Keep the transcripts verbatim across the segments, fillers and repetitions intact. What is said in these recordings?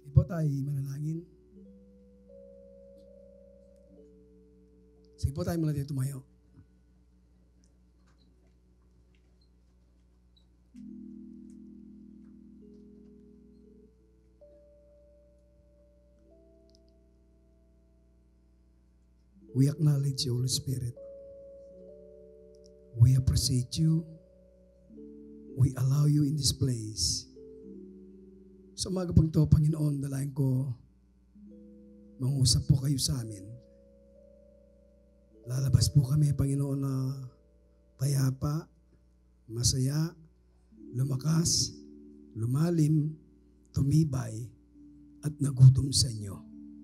Sige po tayo manalangin. Sige po tayo muna tayo tumayo. We acknowledge you, Holy Spirit. We appreciate you. We allow you in this place. Sa umaga pang to, Panginoon, dalayan ko, mangusap po kayo sa amin. Lalabas po kami, Panginoon, na payapa, masaya, lumakas, lumalim, tumibay, at nagutom sa inyo.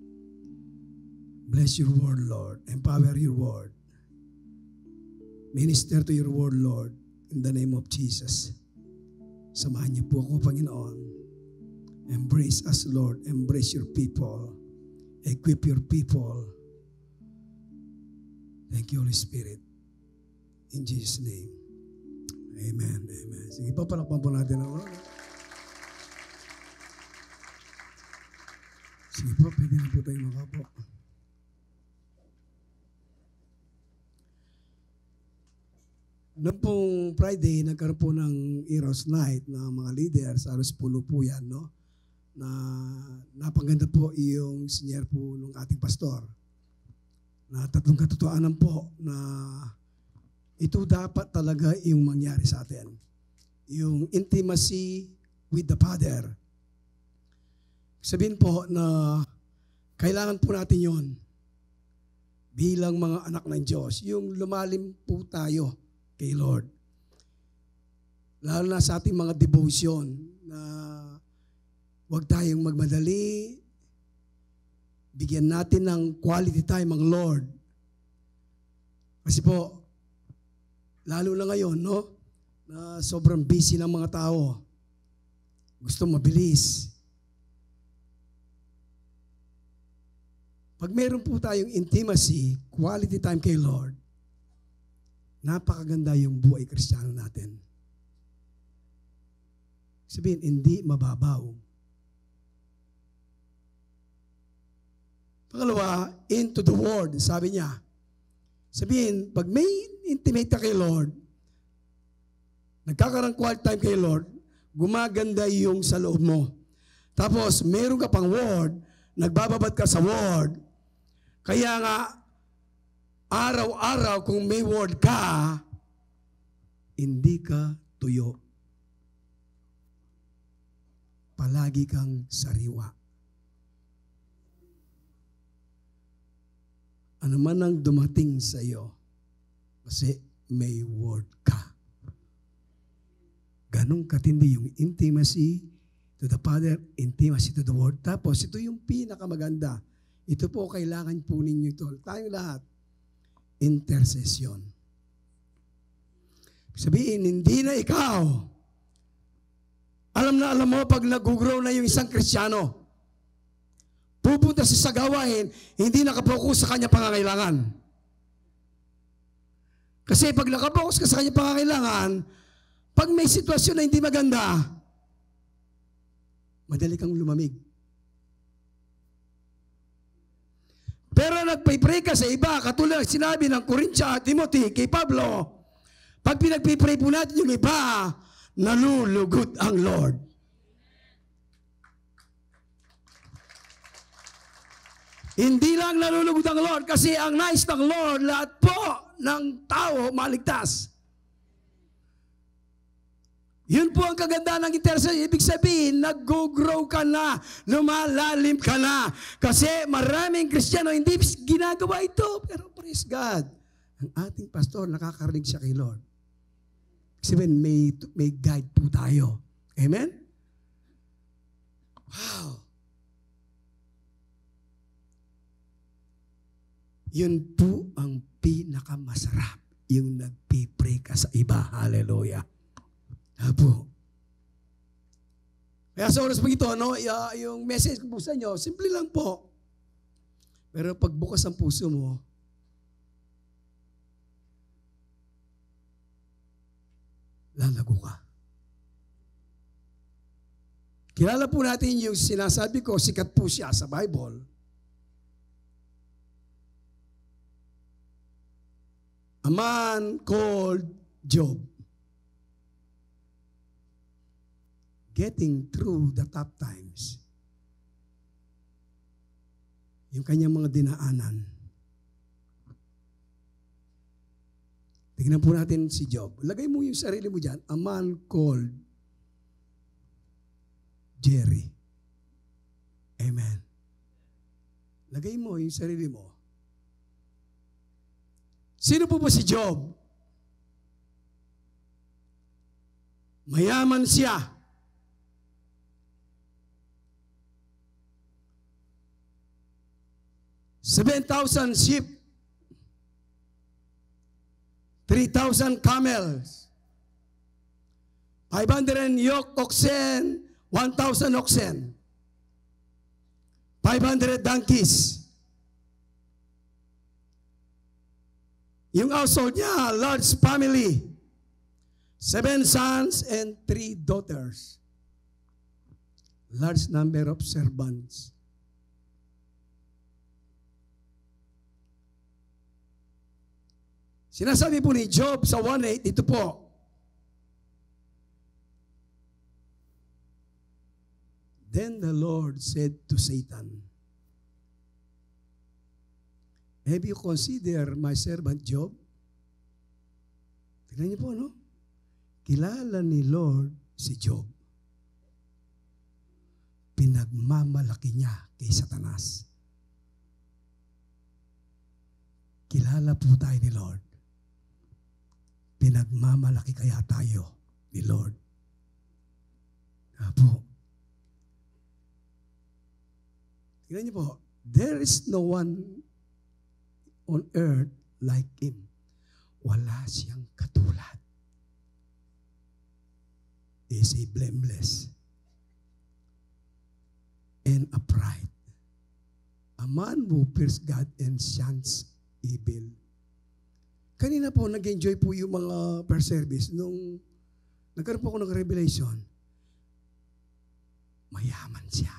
Bless your word, Lord. Empower your word. Minister to your word, Lord, in the name of Jesus. Samahan niyo po ako, Panginoon. Embrace us, Lord. Embrace your people. Equip your people. Thank you, Holy Spirit. In Jesus' name. Amen. Amen. Sige po, palakpan po natin ang Lord. Sige po, pwede na po tayo makapo. Noong pong Friday, nagkaroon po ng Eros Night na mga leaders, aros pulo po yan, no? Na napaganda po yung senior po ng ating pastor. Na tatlong katotohanan po na ito dapat talaga yung mangyari sa atin. Yung intimacy with the Father. Sabihin po na kailangan po natin yon bilang mga anak ng Diyos. Yung lumalim po tayo kay Lord. Lalo na sa ating mga devotion na huwag tayong magmadali. Bigyan natin ng quality time ang Lord. Kasi po, lalo na ngayon, no? Na sobrang busy ng mga tao. Gusto mabilis. Pag meron po tayong intimacy, quality time kay Lord, napakaganda yung buhay Kristiyano natin. Sabihin, hindi mababaw. Pangalawa, into the Word, sabi niya. Sabihin, pag may intimate ka kay Lord, nagkakaroon quality time kay Lord, gumaganda yung sa loob mo. Tapos, meron ka pang Word, nagbababad ka sa Word. Kaya nga, araw-araw kung may word ka, hindi ka tuyo. Palagi kang sariwa. Ano man ang dumating sa iyo, kasi may word ka. Ganong katindi yung intimacy to the Father, intimacy to the Word. Tapos, ito yung pinakamaganda. Ito po, kailangan po ninyo ito. Tayong lahat. Intercession. Sabihin, hindi na ikaw. Alam na alam mo, pag nag-grow na yung isang Kristiyano, pupunta sa sagawain, hindi nakapokus sa kanya pangangailangan. Kasi pag nakapokus ka sa kanya pangangailangan, pag may sitwasyon na hindi maganda, madali kang lumamig. Pero nagpipray ka sa iba, katulad sinabi ng Corinthia at Timothy kay Pablo, pag pinagpipray po natin yung iba, nalulugod ang Lord. Hindi lang nalulugod ang Lord, kasi ang nais ng Lord, lahat po ng tao maligtas. Yun po ang kagandahan ng intercession. Ibig sabihin, nag-grow ka na, lumalalim ka na. Kasi maraming Kristiyano hindi ginagawa ito. Pero praise God, ang ating pastor, nakakarinig siya kay Lord. Kasi may, may guide po tayo. Amen? Wow! Yun po ang pinakamasarap. Yung nagpipray ka sa iba. Hallelujah. Apo. Kaya sa oras pag ito, no, yung message ko po sa inyo, simple lang po. Pero pagbukas ang puso mo, lalago ka. Kilala po natin yung sinasabi ko, sikat po siya sa Bible. A man called Job. Getting through the tough times. Yung kanyang mga dinaanan. Tingnan po natin si Job. Lagay mo yung sarili mo dyan. A man called Jerry. Amen. Lagay mo yung sarili mo. Sino po ba si Job? Mayaman siya. seven thousand sheep. three thousand camels. five hundred yoke oxen. one thousand oxen. five hundred donkeys. Yung household niya, large family. Seven sons and three daughters. Large number of servants. Sinasabi po ni Job sa one eight, ito po. Then the Lord said to Satan, have you considered my servant Job? Tignan niyo po, no? Kilala ni Lord si Job. Pinagmamalaki niya kay Satanas. Kilala po tayo ni Lord. Pinagmamalaki kaya tayo ni Lord. Apo. Tignan niyo po, there is no one on earth like Him. Wala siyang katulad. He is a blameless and upright. A man who fears God and shuns evil. Kanina po, nag-enjoy po yung mga per service. Nung nagkaroon po ako ng revelation, mayaman siya.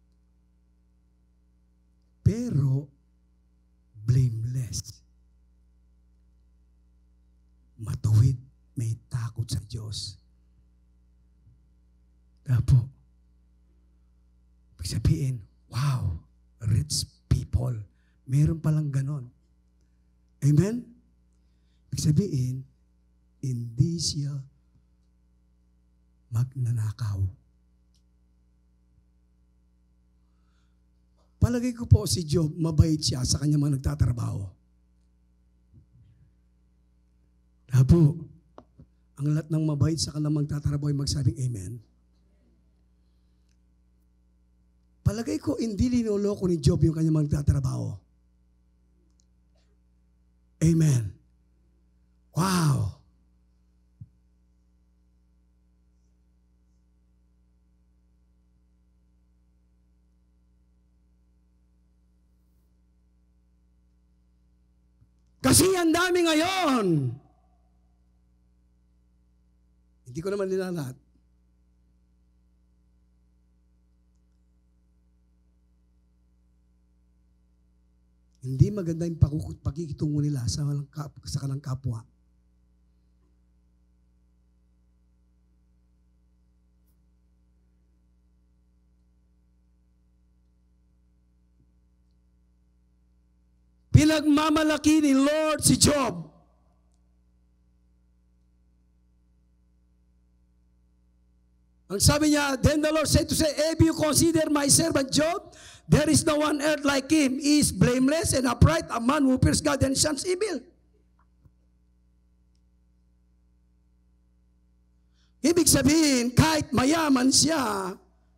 Pero, blameless. Matuwid, may takot sa Diyos. Kaya po, sabihin, wow, rich people. Meron palang ganon. Amen? Sabihin, hindi siya magnanakaw. Palagay ko po si Job, mabait siya sa kanya mga nagtatrabaho. Kaya po, ang lahat ng mabait sa kanya magtatrabaho ay magsabing amen. Palagay ko, hindi linoloko ni Job yung kanya magtatrabaho. Amen. Wow! Kasi ang dami ngayon. Hindi ko naman nilalat. Hindi maganda yung pakikitungo nila sa, sa kanang kapwa. Pinagmamalaki ni Lord si Job. Ang sabi niya, then the Lord said to say, have you considered my servant Job? There is no one earth like him. He is blameless and upright, a man who fears God and shuns evil. Ibig sabihin, kahit mayaman siya,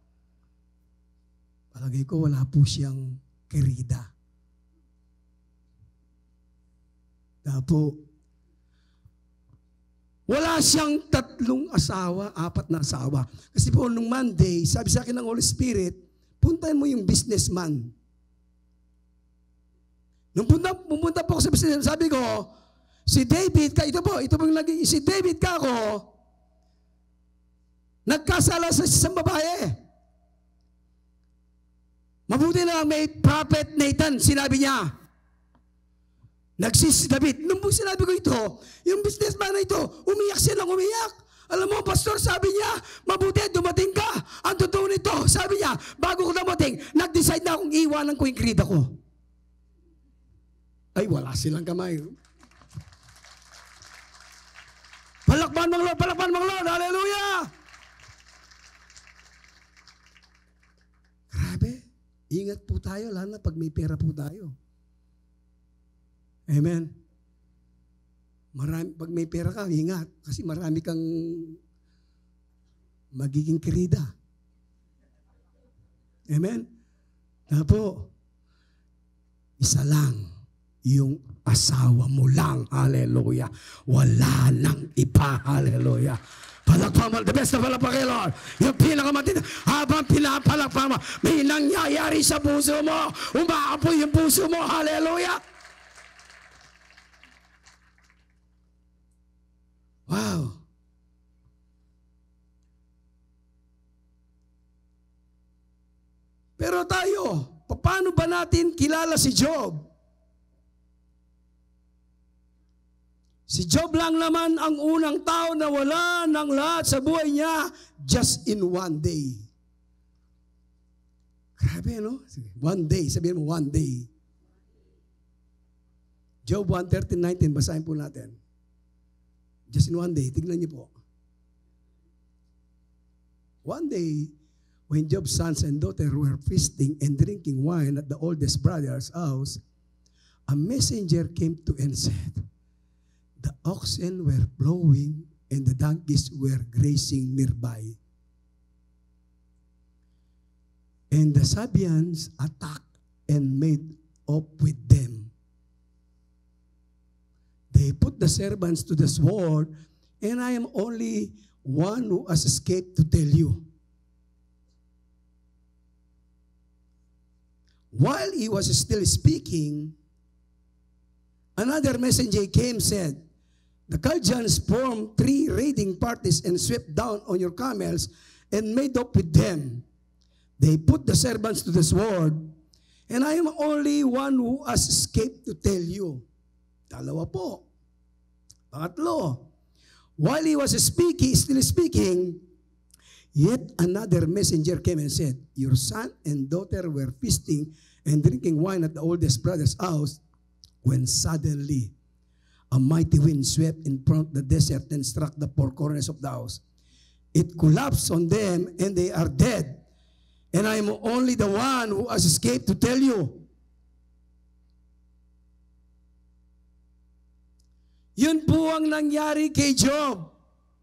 palagay ko wala po siyang kerida. Tapo, wala siyang tatlong asawa, apat na asawa. Kasi po nung Monday, sabi sa akin ng Holy Spirit, puntahan mo yung businessman. Nung punta, pumunta po ako sa businessman, sabi ko, si David, ka, ito po, ito po yung lagi, si David ka ako, nagkasala sa isang babae. Mabuti na lang may prophet Nathan, sinabi niya. Nagsis David. Nung sinabi ko ito, yung businessman na ito, umiyak siya ng umiyak. Alam mo, pastor, sabi niya, mabuti dumating ka. Ang totoo nito, sabi niya, bago ko dumating, nag-decide na akong iwanan ko yung creed ako. Ay, wala silang kamay. Palakpan mga Lord, palakpan mga Lord, hallelujah! Grabe, ingat po tayo, lalo na pag may pera po tayo. Amen. Marami, pag may pera ka, ingat, kasi marami kang magiging kirida. Amen? Tapo, isa lang, yung asawa mo lang, hallelujah. Wala nang iba, hallelujah. Palakpan mo, the best na palakpan kay Lord. Yung pinakamatindi, habang pinapalakpan mo, may nangyayari sa puso mo, umaapoy yung puso mo, hallelujah. Wow. Pero tayo, paano ba natin kilala si Job? Si Job lang naman ang unang tao na wala ng lahat sa buhay niya just in one day. Grabe, no? One day. Sabihin mo, one day. Job one thirteen nineteen, basahin po natin. Just in one day. Tignan niyo po. One day, when Job's sons and daughters were feasting and drinking wine at the oldest brother's house, a messenger came to and said, the oxen were plowing and the donkeys were grazing nearby. And the Sabians attacked and made off with them. They put the servants to the sword, and I am only one who has escaped to tell you. While he was still speaking, another messenger came and said, the Chaldeans formed three raiding parties and swept down on your camels and made up with them. They put the servants to the sword, and I am only one who has escaped to tell you. Dalawa po. Pangatlo, while he was speaking, still speaking, yet another messenger came and said, your son and daughter were feasting and drinking wine at the oldest brother's house, when suddenly a mighty wind swept in front of the desert and struck the four corners of the house. It collapsed on them and they are dead. And I am only the one who has escaped to tell you. Yun po ang nangyari kay Job.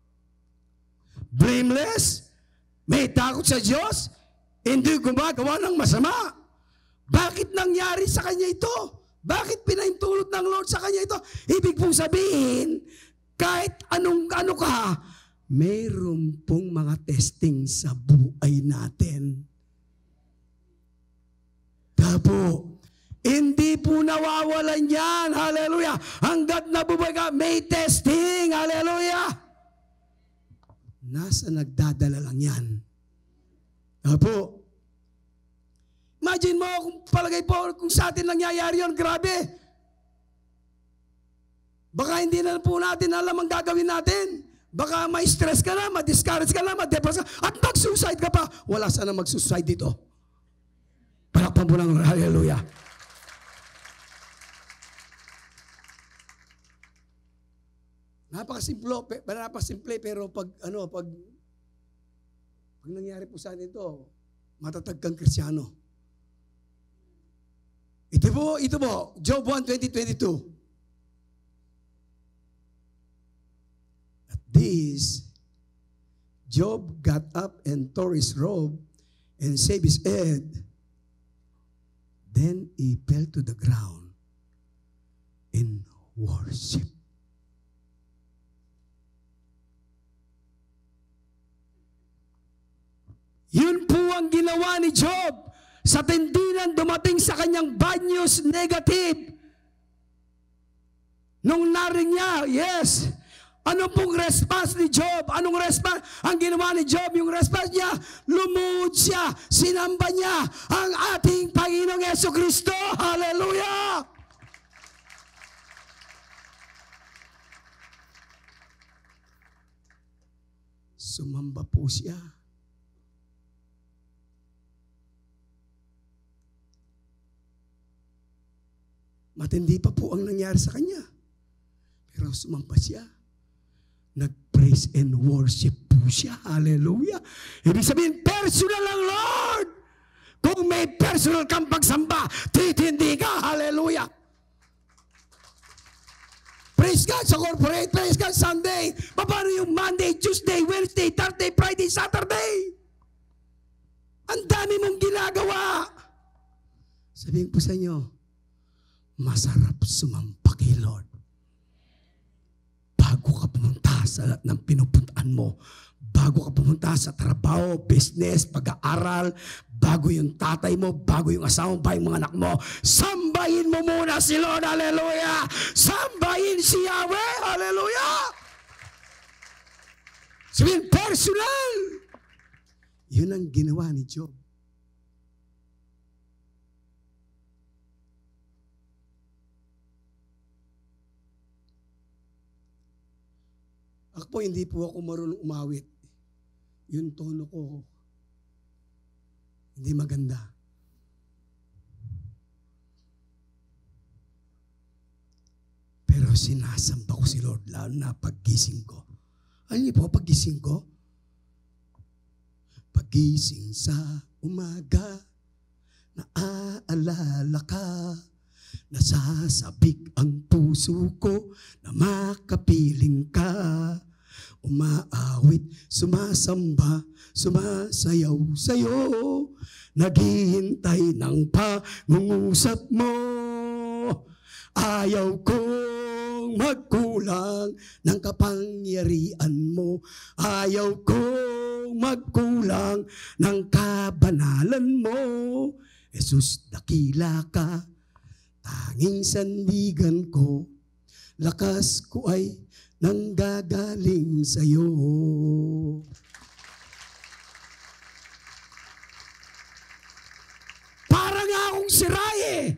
Blameless, may takot sa Diyos, hindi gumagawa ng masama. Bakit nangyari sa kanya ito? Bakit pinaintulot ng Lord sa kanya ito? Ibig pong sabihin, kahit anong ano ka, mayroon pong mga testing sa buhay natin. Tapo, hindi po nawawalan yan, hallelujah. Hanggat nabubuhay ka, may testing, hallelujah. Nasa nagdadala lang yan. Tapo, imagine mo kung palagay po kung sa atin nangyayari yun, grabe. Baka hindi na po natin alam ang gagawin natin. Baka ma-stress ka na, ma-discourage ka na, ma-depress ka, at mag-suicide ka pa. Wala sana mag-suicide dito. Palakpan po ng hallelujah. Napakasimple, napakasimple, pero pag, ano, pag, pag nangyari po sa atin ito, matatag kang Kristyano. Ito po, ito po, Job one twenty twenty-two. At this, Job got up and tore his robe and shaved his head. Then he fell to the ground in worship. Yun po ang ginawa ni Job. Sa tindinan dumating sa kanyang bad news, negative. Nung narinig niya, yes. Ano pong response ni Job? Anong response? Ang ginawa ni Job, yung response niya, lumuhod siya, sinamba niya ang ating Jesucristo. Hallelujah! Sumamba po siya. Matindi pa po ang nangyari sa kanya. Pero sumamba siya. Nag-praise and worship po siya. Hallelujah. Ibig sabihin, personal ang Lord. Kung may personal kang pagsamba, titindi ka. Hallelujah. Praise God sa corporate. Praise God Sunday. Paano yung Monday, Tuesday, Wednesday, Thursday, Friday, Saturday? Ang dami mong ginagawa. Sabihin po sa inyo, masarap sumamba kay Lord. Bago ka pumunta sa lahat ng pinupuntaan mo, bago ka pumunta sa trabaho, business, pag-aaral, bago yung tatay mo, bago yung asawa mo, bago yung mga anak mo, sambahin mo muna si Lord. Hallelujah! Sambahin si Yahweh. Hallelujah! Sabihin, personal. Yun ang ginawa ni Job. Ako po, hindi po ako marunong umawit. Yung tono ko, hindi maganda. Pero sinasamba ko si Lord, lalo na paggising ko. Alam niyo po, paggising ko, paggising sa umaga, naaalala ka, nasasabik ang puso ko na makapiling ka. Umaawit, sumasamba, sumasayaw sa'yo, naghihintay ng pangungusap mo. Ayaw kong magkulang ng kapangyarihan mo. Ayaw kong magkulang ng kabanalan mo. Jesus, dakila ka, tanging sandigan ko, lakas ko ay nanggagaling sa'yo. Para nga akong siray eh.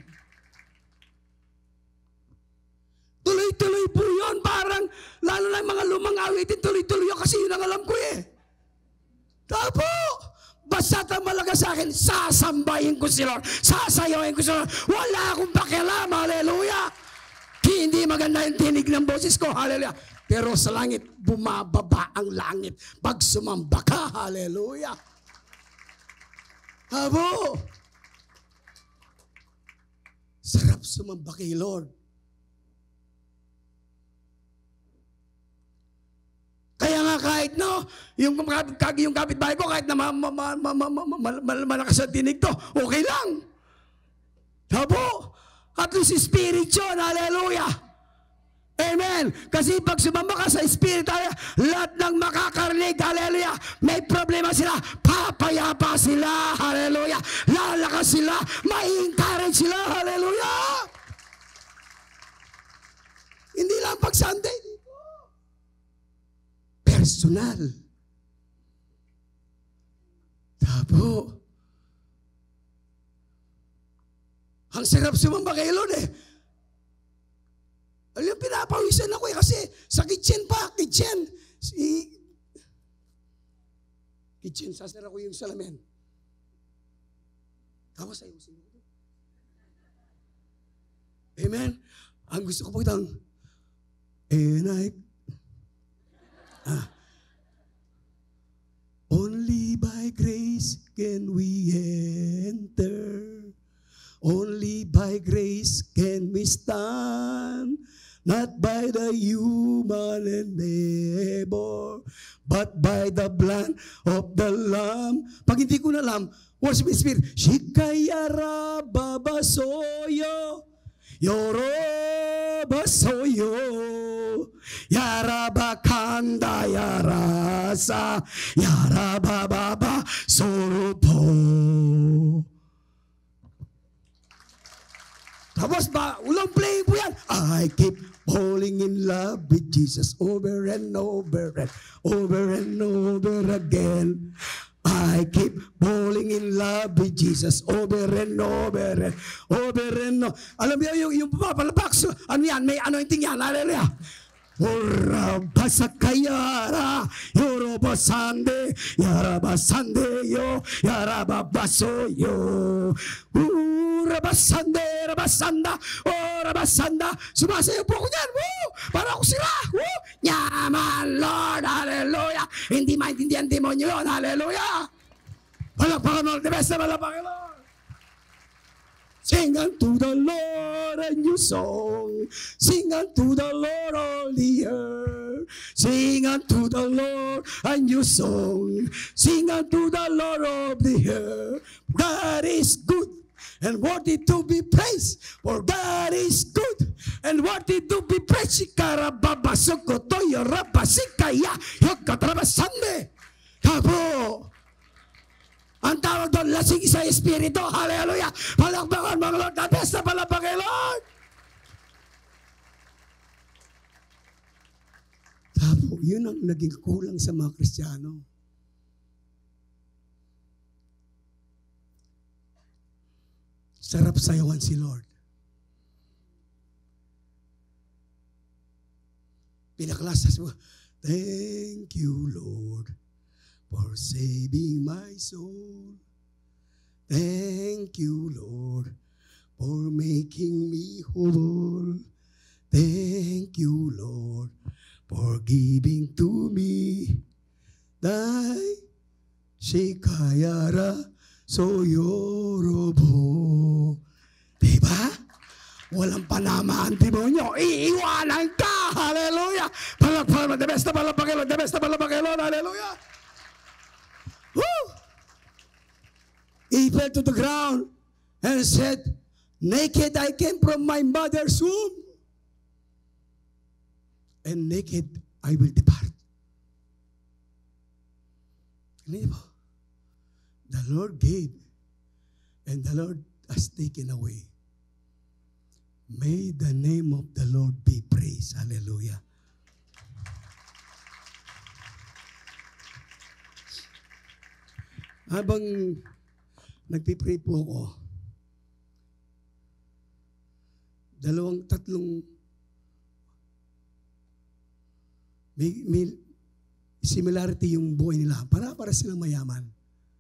Tuloy-tuloy po yun. Parang, lalo na mga lumang awitin, tuloy-tuloy yun kasi yun ang alam ko eh. Tapo! Basta malaga sa akin, sasambahin ko si Lord, sasayahin ko si Lord. Wala akong pakialam, hallelujah. Hindi maganda yung tinig ng boses ko, hallelujah. Pero sa langit, bumababa ang langit. Pag sumamba ka, hallelujah. Abo! Sarap sumamba kay Lord. Kaya nga kahit no, yung, yung kapitbahay ko, kahit na ma, ma, ma, ma, ma, ma, ma, ma, malakas ang tinig to, okay lang. Abo! At least spirit yun, hallelujah. Amen. Kasi pag sumamba ka sa spirit, lahat ng makakarinig, hallelujah, may problema sila, papayapa sila, hallelujah, lalakas sila, ma-encourage sila, hallelujah. Hindi lang pag Sunday, personal. Tapo. Ang sarap sumamba kay Lord eh. Alam, pinapawisan ako eh kasi sa kitchen pa, kitchen. Si, kitchen, sasara ko yung salamin. Tapos ayusin mo. Amen? Ang gusto ko po itang, and I, ah, only by grace can we enter. Only by grace can we stand, not by the human endeavor, but by the blood of the Lamb. Pag hindi ko na alam, worship in spirit, Shikayara babasoyo, Yoro basoyo, Yarabakanda yarasa, Yarabababa soropo. Tapos ba, ulang playing po yan. I keep falling in love with Jesus over and over and over and over again. I keep falling in love with Jesus over and over and over and over. Alam mo yung, yung papalabaks, ano yan, may anointing yan, hallelujah. Ora basakayara, yoroba sande, yaraba sande yo, yaraba baso yo. Ora basande, rabasanda, ora basanda. Sumasayaw po ako dyan, woo! Para ako sila, woo! Yaman, Lord, hallelujah. Hindi maintindihan demonyo yun, hallelujah. Palakpakan mo, the best na palakpakan, Lord. Sing unto the Lord a new song. Sing unto the Lord all the earth. Sing unto the Lord a new song. Sing unto the Lord of the earth. God is good and worthy to be praised. For God is good and worthy to be praised. Karababasukotoyo rabasikaya yokatrabasande. Kabo. Ang tawag doon, lasing sa Espiritu. Hallelujah. Palakpakan mga Lord. The best na palakpakan, Lord. Tapo, yun ang naging kulang sa mga Kristiyano. Sarap sayawan si Lord. Pinaklasas mo, thank you, Lord, for saving my soul. Thank you, Lord, for making me whole. Thank you, Lord, for giving to me thy shikayara soyorobo. Diba? Walang panamaan, demonyo. Iiwanan ka. Hallelujah. Palakpakan, the best na palakpakan, the best na palakpakan, hallelujah. Woo! He fell to the ground and said, naked I came from my mother's womb, and naked I will depart. The Lord gave, and the Lord has taken away. May the name of the Lord be praised. Hallelujah. Habang nagpipray po ako, dalawang, tatlong, may, may similarity yung buhay nila. Para para silang mayaman.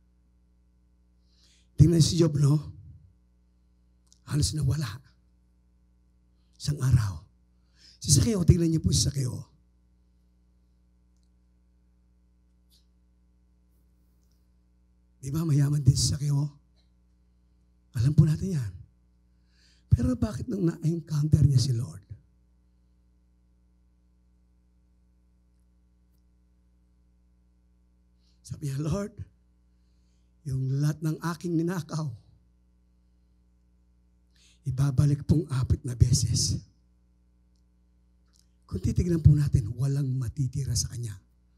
Tingnan si Job, no? Halos nawala. Isang araw. Si Sakeo, tingnan niyo po si Sakeo. Di ba mayaman din si Sakeo? Alam po natin yan. Pero bakit nung na-encounter niya si Lord? Sabi niya, Lord, yung lahat ng aking ninakaw, ibabalik pong apat na beses. Kung titignan po natin, walang matitira sa kanya.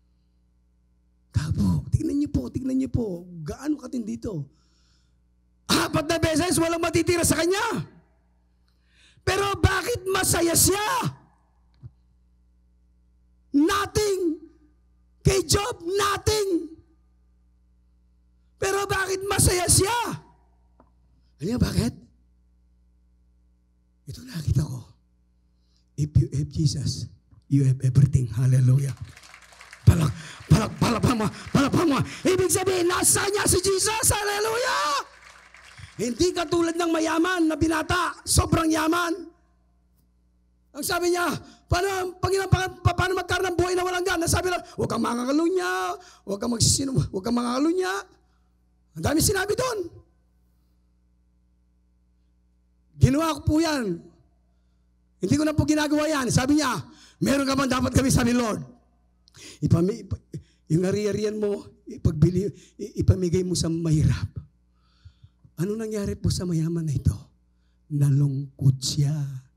Kabo, tignan niyo po, tignan niyo po, gaano katindi dito. Apat na beses, walang matitira sa kanya. Pero bakit masaya siya? Nothing. Kay Job, nothing. Pero bakit masaya siya? Alam niyo bakit? Ito nakita ko. If you have Jesus, you have everything. Hallelujah. Palak, palak, palakpan mo, palakpan mo. Ibig sabihin, nasa niya si Jesus. Hallelujah! Hindi katulad ng mayaman na binata, sobrang yaman. Ang sabi niya, paano, Panginoon, pa, paano magkaroon ng buhay na walang gana? Sabi lang, huwag kang makakalunya, huwag kang magsisino, huwag kang makakalunya. Ang dami sinabi doon. Ginawa ko po yan. Hindi ko na po ginagawa yan. Sabi niya, meron ka bang dapat kami, sabi Lord? Ipami, yung ari-arian mo, ipagbili, ipamigay mo sa mahirap. Ano nangyari po sa mayaman na ito? Nalungkot siya.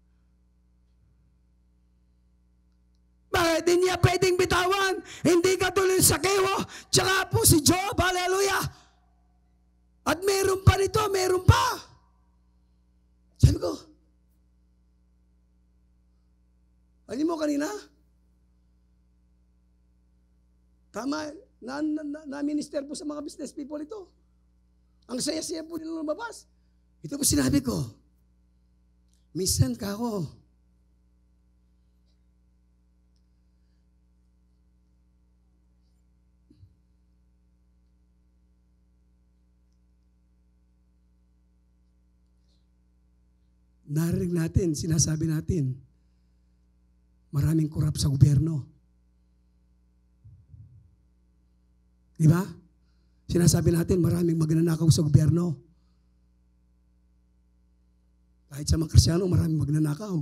Bakit hindi niya pwedeng bitawan? Hindi katulad sa Sakeo, tsaka po si Job, hallelujah. At meron pa nito, meron pa. Sabi ko, alam mo kanina, tama, na, na, na, na minister po sa mga business people ito. Ang saya-saya po nila lumabas. Ito po sinabi ko, minsan ka ako, narinig natin, sinasabi natin, maraming korap sa gobyerno. Di ba? Sinasabi natin, maraming magnanakaw sa gobyerno. Kahit sa mga Kristyano, maraming magnanakaw.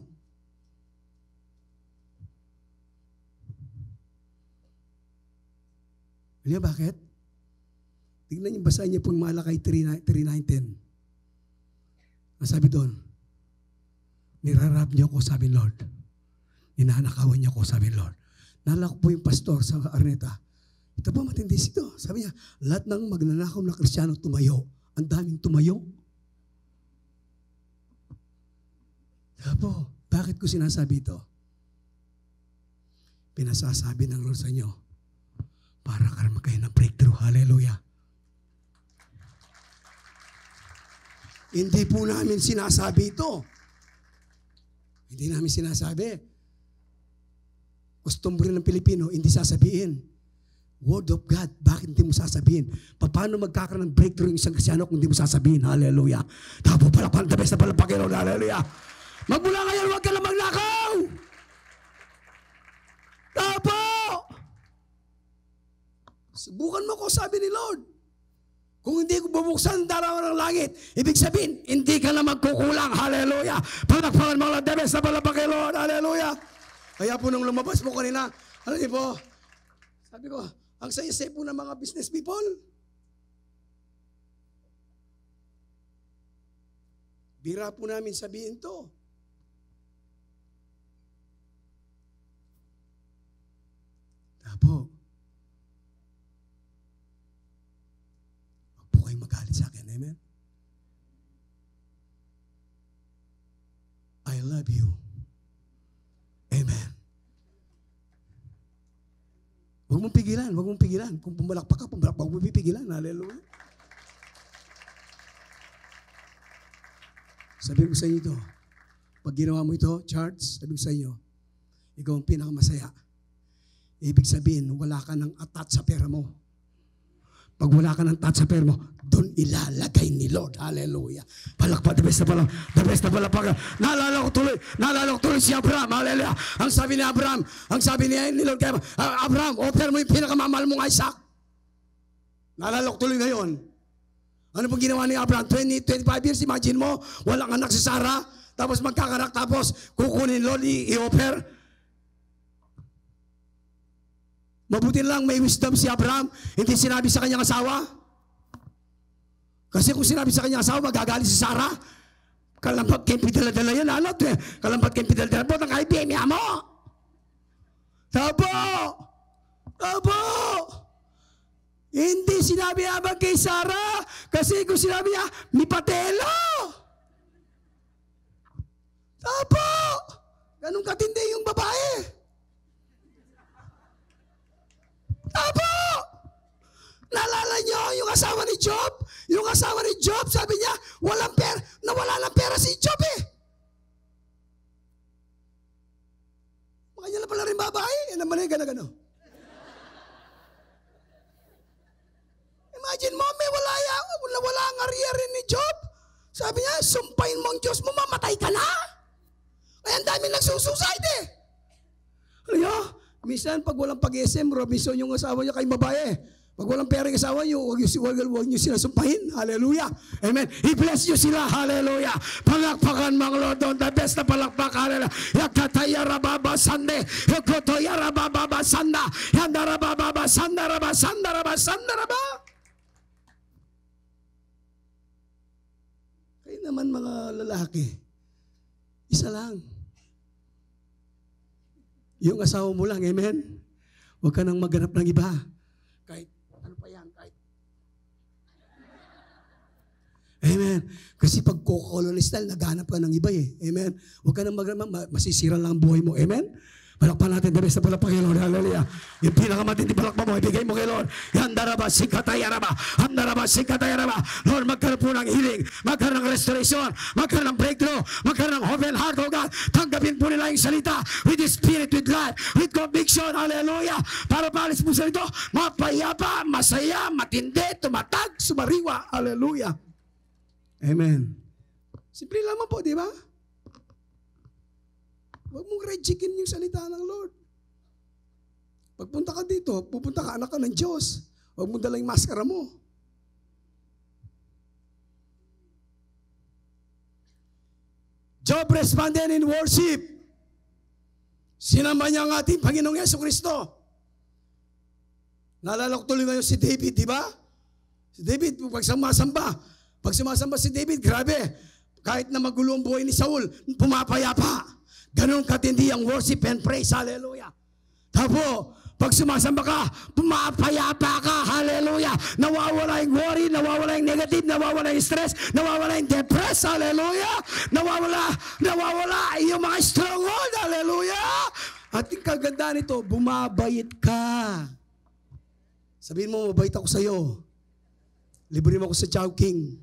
Alam niyo bakit? Tignan niyo, basahin niyo pong Malakay three nineteen. Ang sabi doon, nirarap niyo ko, sabi Lord. Ninanakawan niyo ko, sabi Lord. Naalala ko po yung pastor sa Arneta. Ito po matindi ito. Sabi niya, lahat ng magnanakaw na Kristiyano tumayo. Ang daming tumayo. Kaya po, bakit ko sinasabi ito? Pinasasabi ng Lord sa inyo, para karma kayo ng breakthrough. Hallelujah. Hindi po namin sinasabi ito. Hindi namin sinasabi. Customary ng Pilipino, hindi sasabihin. Word of God, bakit hindi mo sasabihin? Paano magkakaroon ng breakthrough yung isang Kristyano kung hindi mo sasabihin? Hallelujah. Tapo palapan, the best na palapakin. Hallelujah. Magmula ngayon, huwag ka na magnakaw. Tapo! Subukan mo ko, sabi ni Lord. Kung hindi ko bubuksan ang darawan ng langit, ibig sabihin, hindi ka na magkukulang. Hallelujah. Palakpakan mga Lord, the best na palapakin. Lord. Hallelujah. Kaya po nung lumabas mo kanina, alam niyo po, sabi ko, ang saya-saya po ng mga business people. Bira po namin sabihin to. Tapo. Huwag po kayong magalit sa akin. Amen? I love you. Amen. Huwag mong pigilan, huwag mong pigilan. Kung pumalakpak ka, pumalakpak, huwag mong pigilan. Hallelujah. Sabi ko sa inyo ito, pag ginawa mo ito, Charles, sabi ko sa inyo, ikaw ang pinakamasaya. Ibig sabihin, wala ka ng attach sa pera mo. Pag wala ka ng touch sa pera mo, doon ilalagay ni Lord. Hallelujah. Palakpak, the best na palakpak. The best na palakpak. Naalala ko tuloy, naalala ko tuloy si Abraham. Hallelujah. Ang sabi ni Abraham, ang sabi ni Lord kay Abraham, offer mo yung pinakamamahal mong Isaac. Naalala ko tuloy ngayon. Ano pong ginawa ni Abraham? twenty, twenty-five years, imagine mo, walang anak si Sarah, tapos magkakanak, tapos kukunin Lord, i-offer. Mabuti lang may wisdom si Abraham, hindi sinabi sa kanyang asawa. Kasi kung sinabi sa kanyang asawa, magagalit si Sarah. Kalampat kayong pidala-dala yan, alot eh. Kalampat kayong pidala-dala po, ng I B M mo. Tabo! Tabo! Hindi sinabi abang kay Sarah, kasi kung sinabi niya, mi patelo. Tabo! Ganun katindi yung babae. Apo! Naalala niyo yung asawa ni Job? Yung asawa ni Job, sabi niya, walang pera, nawala ng pera si Job eh. Makanya na pala rin babae. Yan naman yung gana-gano. Imagine mo, may wala, wala ang ari-ari ni Job. Sabi niya, sumpahin mo ang Diyos mo, mamatay ka na. Kaya ang dami nagsusuicide eh. Ano niyo? Minsan, pag walang pag-isem, Robinson yung asawa niya kay babae. Pag walang pera yung asawa niyo, huwag niyo, huwag niyo sila sumpahin. Hallelujah. Amen. I-bless niyo sila. Hallelujah. Palakpakan mga Lord doon. The best na palakpak. Hallelujah. Yakataya rababa sande. Yakotoya rababa sanda. Yanda rababa sanda rababa sanda rababa sanda rababa. Kayo naman mga lalaki, isa lang. Yung asawa mo lang, amen? Huwag ka nang maghanap ng iba. Kahit, ano pa yan, kahit. Amen. Kasi pag Coca-Cola style, naghanap ka ng iba eh. Amen. Huwag ka nang maghanap, masisira lang ang buhay mo. Amen. Palakpan natin, the best na palakpan kay Lord. Hallelujah. Yung pinakamatindi palakpan mo, ibigay mo kay Lord. Yandaraba, sikatayaraba. Handaraba, sikatayaraba. Lord, magkaroon po ng healing, magkaroon ng restoration, magkaroon ng breakthrough, magkaroon ng open heart, oh God. Tanggapin po nila yung salita with the spirit, with life, with conviction. Hallelujah. Para paalis po sa ito, mapayapa, masaya, matindi, tumatag, sumariwa. Hallelujah. Amen. Simple lamang po, di ba? Huwag mong red chicken yung salita ng Lord. Pagpunta ka dito, pupunta ka, anak ka ng Diyos. Huwag mo dala yung maskara mo. Job responded in worship. Sinamba niya ang ating Panginoong Yesu-Kristo. Naalala ko tuloy ngayon si David, di ba? Si David, pag sumasamba, pag sumasamba si David, grabe. Kahit na magulo ang buhay ni Saul, pumapayapa. Ganun katindi ang worship and praise. Hallelujah. Tapo, pag sumasamba ka, pumapayapa ka. Hallelujah. Nawawala yung worry, nawawala yung negative, nawawala yung stress, nawawala yung depress. Hallelujah. Nawawala, nawawala yung mga stronghold. Hallelujah. At yung kagandaan nito, bumabait ka. Sabihin mo, mabait ako sa'yo. Libre mo ako sa Chowking.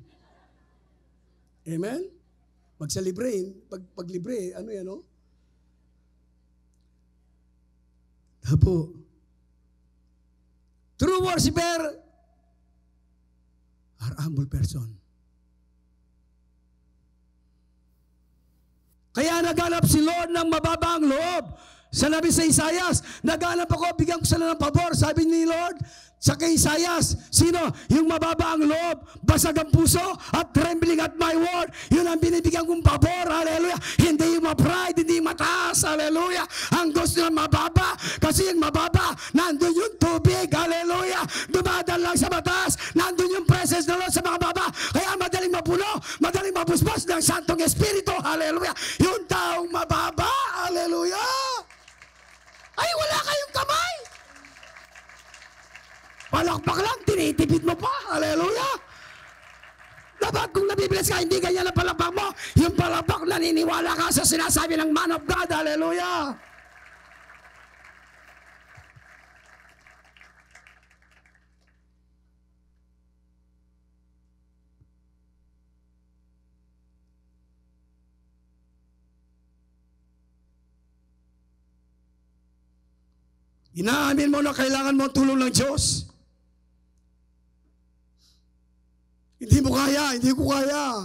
Amen? Pag sa libre, pag, pag libre, ano yan, no? Tapo. True worshiper are humble person. Kaya naghanap si Lord ng mababang loob. Sanabi sa Isaias, naghanap ako, bigyan ko sila ng pabor. Sabi ni Lord, sa kay Isaias, sino? Yung mababa ang loob, basag ang puso, at trembling at my word. Yun ang binibigyan kong pabor. Hallelujah. Hindi yung ma-pride, hindi yung mataas. Hallelujah. Ang gusto ng mababa, kasi yung mababa, nandun yung tubig. Hallelujah. Dumadaan lang sa mataas, nandun yung presence ng Lord sa mga baba. Kaya madaling mapuno, madaling mabusbos ng Santong Espiritu. Hallelujah. Yung taong mababa. Hallelujah. Ay, wala kayong kamay. Palakpak lang, tinitipid mo pa. Hallelujah. Dapat kung nabibilis ka, hindi ganyan ang palakpak mo. Yung palakpak, naniniwala ka sa sinasabi ng man of God. Hallelujah. Inaamin mo na kailangan mo ang tulong ng Diyos. Hindi mo kaya, hindi ko kaya.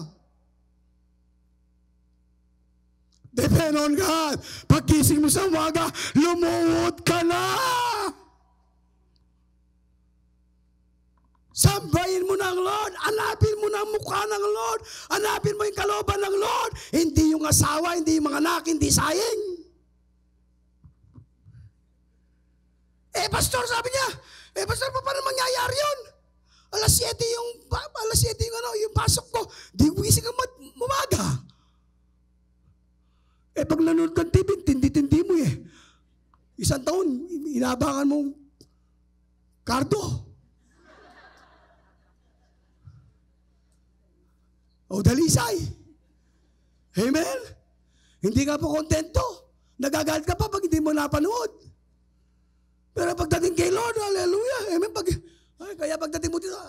Depend on God. Pagkising mo sa umaga, lumuhod ka na. Sambahin mo ng Lord. Hanapin mo na ang mukha ng Lord. Hanapin mo yung kalooban ng Lord. Hindi yung asawa, hindi yung mga anak, hindi sayang. Eh, pastor, sabi niya, eh, pastor, pa paano mangyayari yun? Alas siyete yung, alas siyete yung, ano, yung pasok ko. Di ko gising ang umaga. Eh, pag nanonood kang T V, tindi-tindi mo eh. Isang taon, inabangan mong kardo. O dalisay. Amen? Hindi ka po kontento. Nagagalit ka pa pag hindi mo napanood. Pero pagdating kay Lord, hallelujah, amen, pag, ay, kaya pagdating mo dito,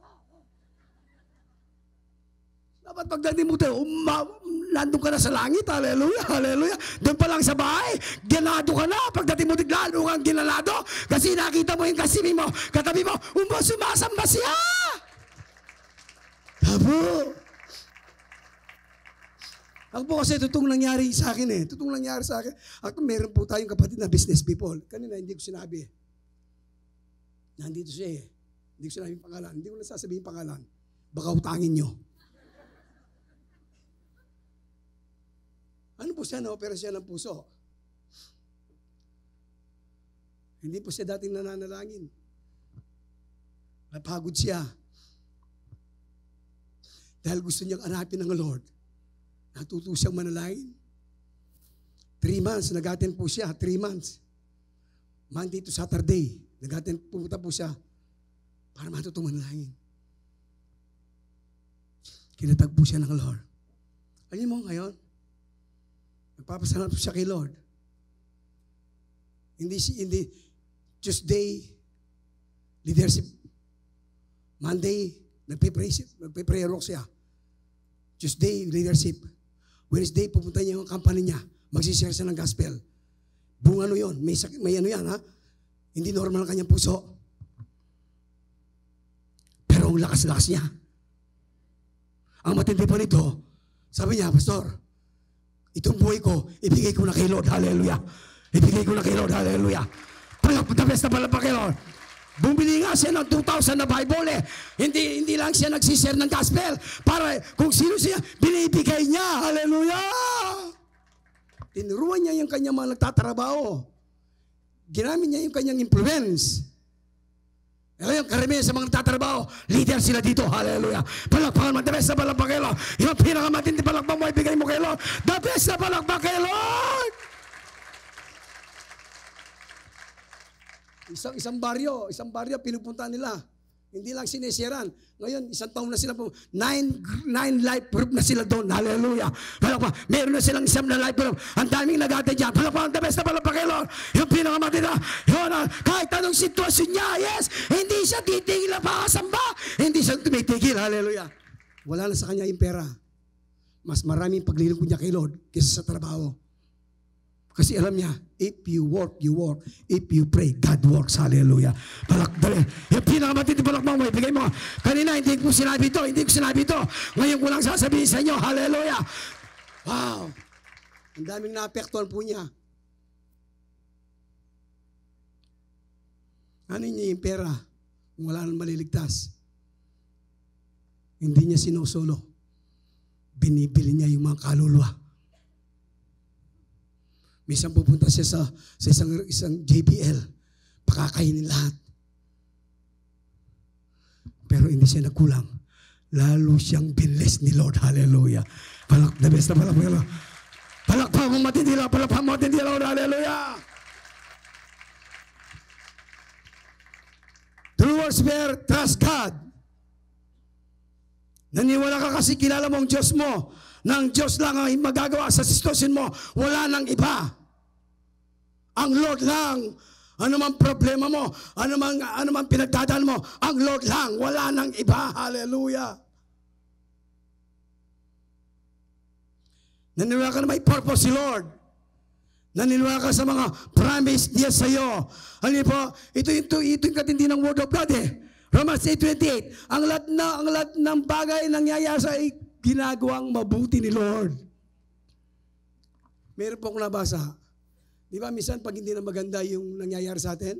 dapat pagdating mo dito, umma, nandun ka na sa langit, hallelujah, hallelujah, doon pa lang sa bahay, ginado ka na, pagdating mo dito, lalo kang ginalado, kasi nakita mo yung kasimi mo, katabi mo, umbo, sumasamba siya. Tabo. Ako po kasi totoong nangyari sa akin eh. Totoong nangyari sa akin. Ako meron po tayong kapatid na business people. Kanina hindi ko sinabi eh. Nandito siya eh. Hindi ko sinabi pangalan. Hindi ko nasasabihin pangalan. Baka utangin nyo. Ano po siya? Na-opera siya ng puso. Hindi po siya dating nananalangin. Napagod siya. Dahil gusto niyang hanapin ng Lord. Natuto siyang manalangin. Three months, nag-attend po siya. Three months. Monday to Saturday. Nag-attend, pumunta po siya para matuto manalangin. Kinatag po siya ng Lord. Alam mo ngayon, nagpapasalamat po siya kay Lord. Hindi, si hindi, Tuesday, leadership. Monday, nagpe-pray, nagpe-prayer walk siya. Tuesday, leadership. Wednesday, pupunta niya yung company niya. Magsishare siya ng gospel. Buong ano yun, may, may ano yan ha. Hindi normal ang kanyang puso. Pero ang lakas-lakas niya. Ang matindi pa nito, sabi niya, Pastor, itong buhay ko, ibigay ko na kay Lord. Hallelujah. Ibigay ko na kay Lord. Hallelujah. Palagpagdabes na palagpag kay Lord. Bumili nga siya ng two thousand na Bible eh. Hindi, hindi lang siya nagsishare ng gospel. Para kung sino siya, binibigay niya. Hallelujah. Tinuruan niya yung kanyang mga nagtatrabaho. Ginamit niya yung kanyang influence. Ngayon, karamihan sa mga nagtatrabaho, leader sila dito. Hallelujah. Palakpakan mo, the best na palakpak kay Lord. Yung pinakamatindi palakpak mo, ibigay mo kay Lord. The best na palakpak kay Lord. Isang, isang baryo, isang baryo, pinupunta nila. Hindi lang sinesiran. Ngayon, isang taon na sila po. Nine, nine life group na sila doon. Hallelujah. Palakpak. Meron na silang isang na life group. Ang daming nag-atay dyan. Palakpak, the best na palakpak kay Lord. Yung pinakamatindi. Yun, kahit anong sitwasyon niya, yes, hindi siya titigil na pakasamba. Hindi siya tumitigil. Hallelujah. Wala na sa kanya yung pera. Mas maraming paglilingkod niya kay Lord kaysa sa trabaho. Kasi alam niya, if you work, you work. If you pray, God works. Hallelujah. Palak, dali. Yung pinakamatindi palakpak mo, ibigay mo. Kanina, hindi ko sinabi ito. Hindi ko sinabi ito. Ngayon ko lang sasabihin sa inyo. Hallelujah. Wow. Ang daming naapektuhan po niya. Ano niya yung pera? Kung wala nang maliligtas. Hindi niya sinusolo. Binibili niya yung mga kaluluwa. Minsan pupunta siya sa, sa isang, isang J B L. Pakakainin lahat. Pero hindi siya nagkulang. Lalo siyang binless ni Lord. Hallelujah. Palak, the best na palak. Palakpa mo matindi lang. Palakpa mo matindi lang. Hallelujah. True warfare, trust God. Naniwala ka kasi kilala mo ang Diyos mo. Nang Diyos lang ang magagawa sa sitwasyon mo. Wala nang iba. Ang Lord lang. Ano mang problema mo, ano mang, ano mang pinagdadaan mo, ang Lord lang. Wala nang iba. Hallelujah. Naniniwala ka na may purpose si Lord. Naniniwala ka sa mga promise niya sa iyo. Ano po? Ito, ito, ito yung katindi ng Word of God eh. Romans eight twenty-eight. Ang lahat na, ang lahat ng bagay nangyayari sa ginagawang mabuti ni Lord. Meron po akong nabasa. Di ba, minsan pag hindi na maganda yung nangyayari sa atin,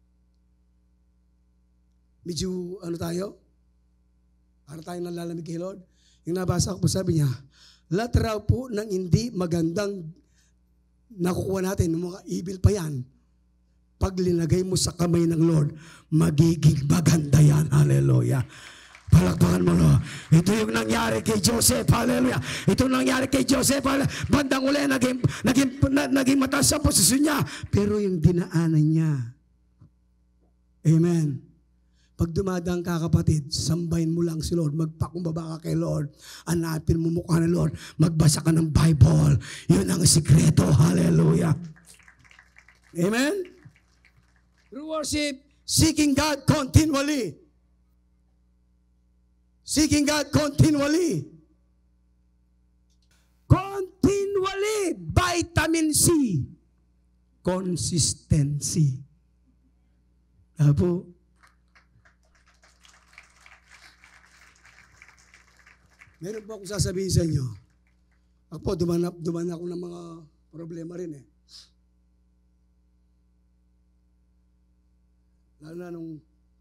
medyo ano tayo? Para tayong nalalamig kay Lord. Yung nabasa ko po, sabi niya, lahat raw po ng hindi magandang nakukuha natin, ng mga evil pa yan, pag linagay mo sa kamay ng Lord, magiging maganda yan. Hallelujah. Palakpakan mo, no? Ito yung nangyari kay Joseph. Hallelujah. Ito yung nangyari kay Joseph. Bandang uli, naging, naging, na, naging mataas ang posisyon niya. Pero yung dinaanan niya. Amen. Pag dumadang ka, kapatid, sambahin mo lang si Lord. Magpakumbaba ka kay Lord. Hanapin mo mukha ng Lord. Magbasa ka ng Bible. Yun ang sikreto. Hallelujah. Amen. Through worship, seeking God continually. Seeking God continually. Continually. Vitamin C. Consistency. Apo. Meron po akong sasabihin sa inyo. Ako po, duman, duman ako ng mga problema rin eh. Lalo na nung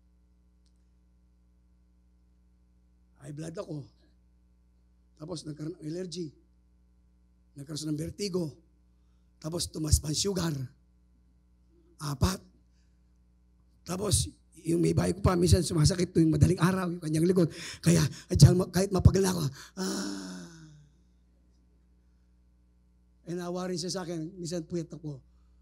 high blood ako. Tapos nagkaroon ng allergy. Nagkaroon ng vertigo. Tapos tumas pa sugar. Apat. Tapos yung may bahay ko pa, minsan sumasakit tuwing madaling araw, yung kanyang likod. Kaya kahit mapagal na ako, ah. Eh nawa rin siya sa akin, minsan puyat ako.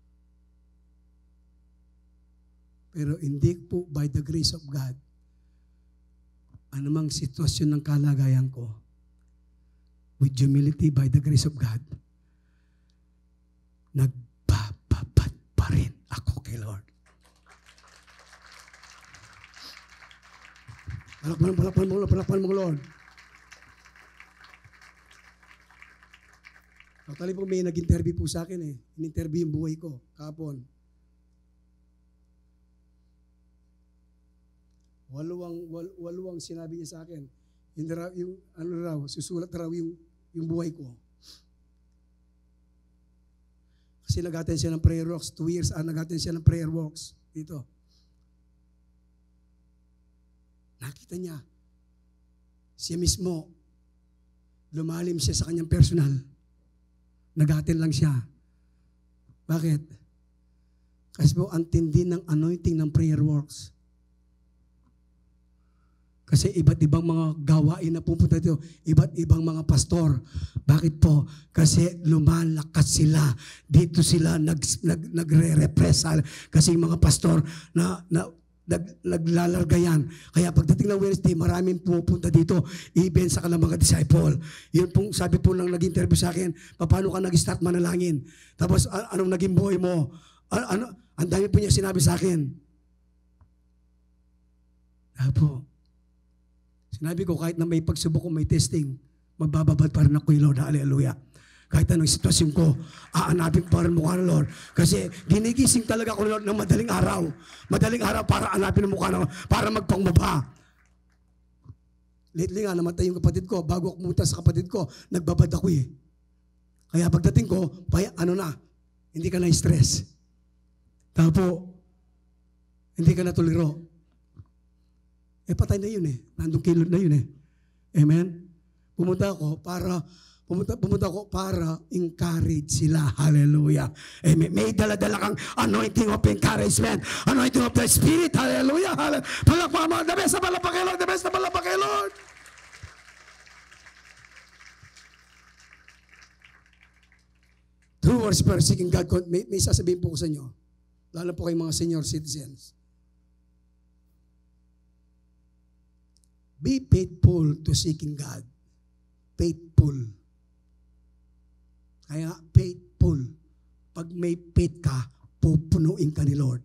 Pero hindi po by the grace of God, anumang sitwasyon ng kalagayan ko, with humility by the grace of God, nagpapapat pa rin ako. kay Lord. Palakpan, palakpan mo, palakpan mo, Lord. Actually po, may nag-interview po sa akin eh. In-interview yung buhay ko, kahapon. Waluwang, wal, waluwang sinabi niya sa akin. Yung, yung ano raw, susulat raw yung, yung buhay ko. Kasi nag-attend siya ng prayer walks. Two years, ah, nag-attend siya ng prayer walks. Dito. Nakita niya. Siya mismo, lumalim siya sa kanyang personal. Nag-attend lang siya. Bakit? Kasi po, ang tindi ng anointing ng prayer works. Kasi iba't ibang mga gawain na pupunta dito, iba't ibang mga pastor. Bakit po? Kasi lumalakas sila. Dito sila nag, nag, nagre-repressal. Kasi yung mga pastor na, na Nag, naglalargayan. Kaya pagdating ng Wednesday, maraming pupunta dito, even sa kanilang mga disciple. Yun pong sabi po nang nag-interview sa akin, paano ka nag-start manalangin? Tapos a- anong naging buhay mo? A- ano, ang dami po niya sinabi sa akin. Apo, sinabi ko kahit na may pagsubok o may testing, magbababad pa rin ako kay Lord. Hallelujah. Kahit anong sitwasyon ko, aanapin pa rin mukha ng Lord. Kasi ginigising talaga ako ng Lord ng madaling araw. Madaling araw para anapin ang mukha ng Lord, para magpangbaba. Lately nga, namatay yung kapatid ko. Bago ako pumunta sa kapatid ko, nagbabad ako eh. Kaya pagdating ko, paya, ano na, hindi ka na-stress. Tapo, hindi ka natuliro. Eh patay na yun eh. Nandong kilod na yun eh. Amen? Pumunta ako para... Pumunta, pumunta ko para encourage sila. Hallelujah. Amen. May dala-dala kang anointing of encouragement. Anointing of the Spirit. Hallelujah. Hallelujah. Palakpakan mo. The best na palakpak kay Lord. The best na palakpak kay Lord. True or spirit seeking God. May, may sasabihin po ko sa inyo. Lalo po kayong mga senior citizens. Be faithful to seeking God. Faithful. Kaya faithful. Pag may faith ka, pupunuin ka ni Lord.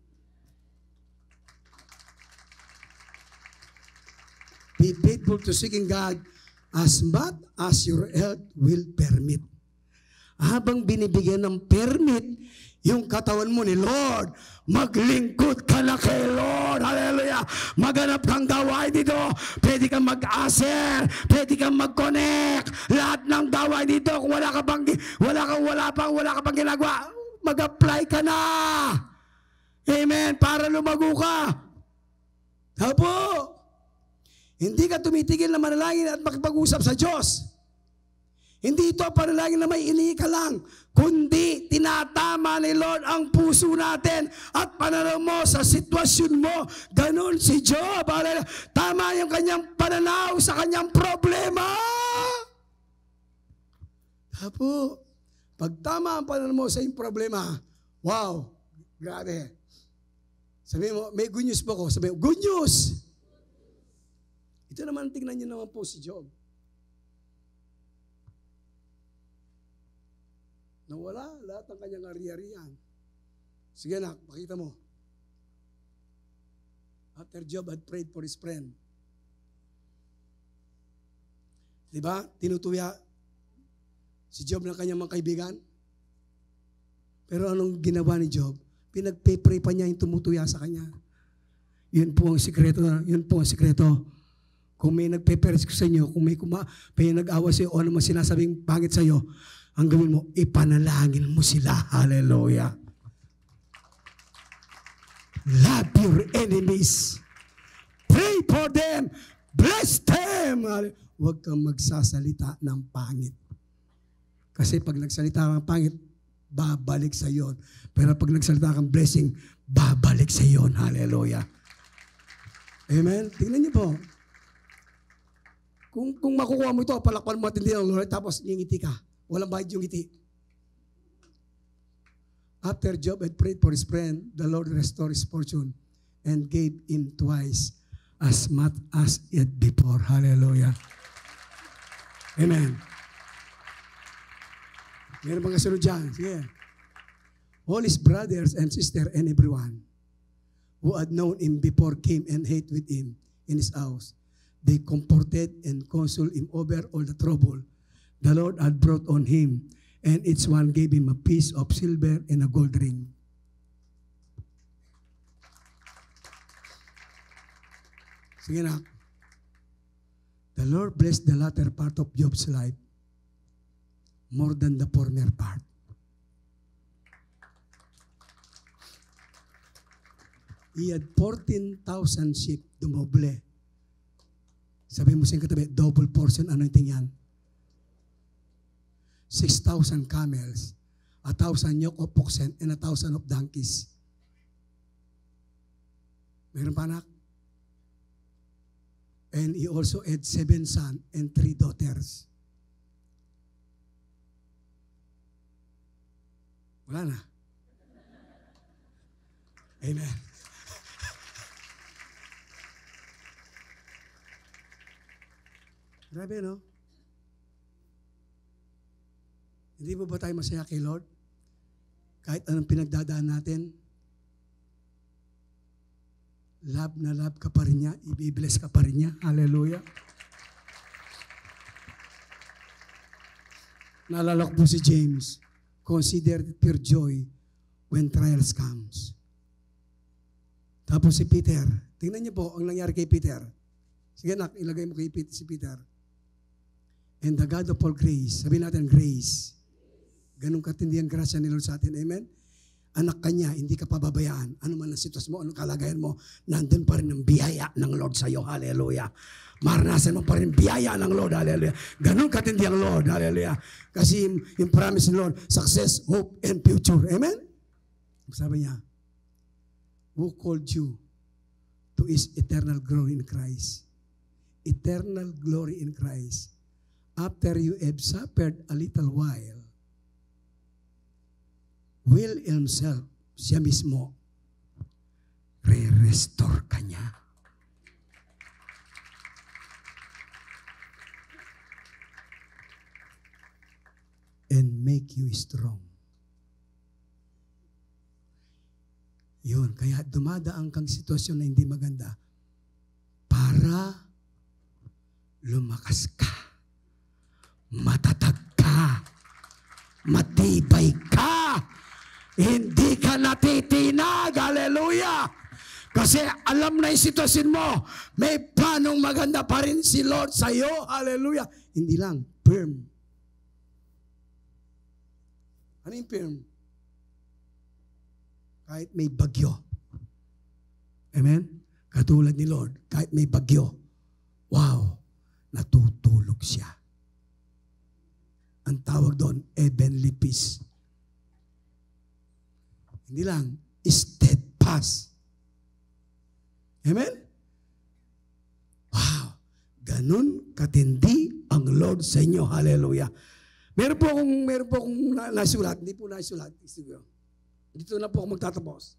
Be faithful to seeking God as much as your health will permit. Habang binibigyan ng permit yung katawan mo ni Lord, maglingkod ka na kay Lord. Hallelujah. Maghanap kang gawain dito. Pwede kang mag-aser. Pwede kang mag-connect. Lahat ng gawain dito. Kung wala ka pang, wala ka, wala pang, wala ka pang ginagawa, mag-apply ka na. Amen. Para lumago ka. Tapo. Hindi ka tumitigil na manalangin at makipag-usap sa Diyos. Hindi ito panalangin na may inihi ka lang, kundi tinatama ni Lord ang puso natin at pananaw mo sa sitwasyon mo. Ganon si Job. Tama yung kanyang pananaw sa kanyang problema. Tapo, pag tama ang pananaw mo sa iyong problema, wow, grabe. Sabi mo, may good news po ko. Sabi mo, good news! Ito naman, tingnan niyo naman po si Job. Nawala lahat ng kanyang ari-arian. Sige na, pakita mo. After Job had prayed for his friend. Diba? Tinutuya si Job ng kanyang mga kaibigan. Pero anong ginawa ni Job? Pinagpe-pray pa niya yung tumutuya sa kanya. Yun po ang sikreto. Yun po ang sikreto. Kung may nagpe-pray sa inyo, kung may, kuma, may nag-awa sa iyo o ano man sinasabing pangit sa iyo, ang gawin mo, ipanalangin mo sila. Hallelujah. Love your enemies. Pray for them. Bless them. Huwag kang magsasalita ng pangit. Kasi pag nagsalita kang pangit, babalik sa iyo. Pero pag nagsalita kang blessing, babalik sa iyo. Hallelujah. Amen? Tingnan niyo po. Kung, kung makukuha mo ito, palakpan mo at hindi ang Lord, tapos ngingiti ka. Walang bahid yung ngiti. After Job had prayed for his friend, the Lord restored his fortune and gave him twice as much as it before. Hallelujah. Amen. Meron bang kasunod dyan? Sige. All his brothers and sisters and everyone who had known him before came and ate with him in his house. They comforted and consoled him over all the trouble the Lord had brought on him, and each one gave him a piece of silver and a gold ring. Sige na. The Lord blessed the latter part of Job's life more than the former part. He had fourteen thousand sheep, dumoble. Sabi mo sa katabi, double portion, ano yung yan? six thousand camels, one thousand yoke of oxen, and one thousand of donkeys. Meron pa anak? And he also had seven sons and three daughters. Wala na. Amen. Grabe, no? Hindi mo ba tayo masaya kay Lord? Kahit anong pinagdadaan natin, love na love ka pa rin niya, i-bless ka pa rin niya. Hallelujah. Naalala ko po si James, consider it pure joy when trials comes. Tapos si Peter, tingnan niyo po ang nangyari kay Peter. Sige nak, ilagay mo kay Peter, si Peter. And the God of all grace, sabihin natin grace. Ganun katindi ang grasya ni Lord sa atin. Amen? Anak ka niya, hindi ka pababayaan. Ano man ang sitwasyon mo, anong kalagayan mo, nandun pa rin ang biyaya ng Lord sa iyo. Hallelujah. Maranasan mo pa rin biyaya ng Lord. Hallelujah. Ganun katindi ang Lord. Hallelujah. Kasi yung, yung promise ng Lord, success, hope, and future. Amen? Sabi niya, who called you to his eternal glory in Christ? Eternal glory in Christ. After you have suffered a little while, will himself, siya mismo, re-restore ka niya. And make you strong. Yun, kaya dumadaan kang sitwasyon na hindi maganda para lumakas ka. Matatag ka. Matibay ka. Hindi ka natitinag. Hallelujah. Kasi alam na yung sitwasyon mo. May planong maganda pa rin si Lord sa iyo. Hallelujah. Hindi lang. Firm. Ano yung firm? Kahit may bagyo. Amen? Katulad ni Lord. Kahit may bagyo. Wow. Natutulog siya. Ang tawag doon, heavenly peace. Hindi lang, steadfast. Amen? Wow! Ganun katindi ang Lord sa inyo. Hallelujah. Meron po akong, meron po akong nasulat. Hindi po nasulat. Dito na po ako magtatapos.